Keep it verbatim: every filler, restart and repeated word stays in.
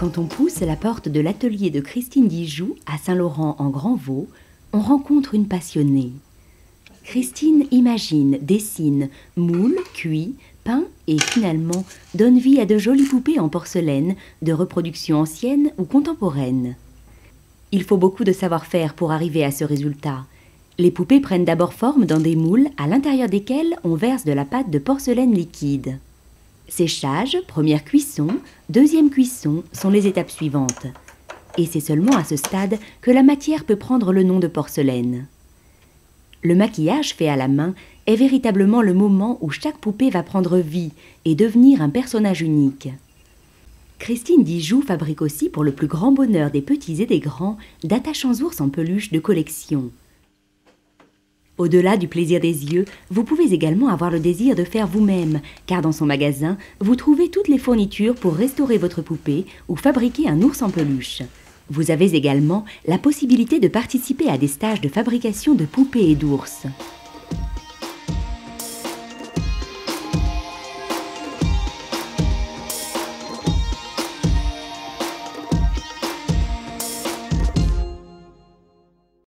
Quand on pousse la porte de l'atelier de Christine Dijoux à Saint-Laurent-en-Grandvaux, on rencontre une passionnée. Christine imagine, dessine, moule, cuit, peint et finalement donne vie à de jolies poupées en porcelaine, de reproduction ancienne ou contemporaine. Il faut beaucoup de savoir-faire pour arriver à ce résultat. Les poupées prennent d'abord forme dans des moules à l'intérieur desquels on verse de la pâte de porcelaine liquide. Séchage, première cuisson, deuxième cuisson sont les étapes suivantes. Et c'est seulement à ce stade que la matière peut prendre le nom de porcelaine. Le maquillage fait à la main est véritablement le moment où chaque poupée va prendre vie et devenir un personnage unique. Christine Dijoux fabrique aussi pour le plus grand bonheur des petits et des grands d'attachants ours en peluche de collection. Au-delà du plaisir des yeux, vous pouvez également avoir le désir de faire vous-même, car dans son magasin, vous trouvez toutes les fournitures pour restaurer votre poupée ou fabriquer un ours en peluche. Vous avez également la possibilité de participer à des stages de fabrication de poupées et d'ours.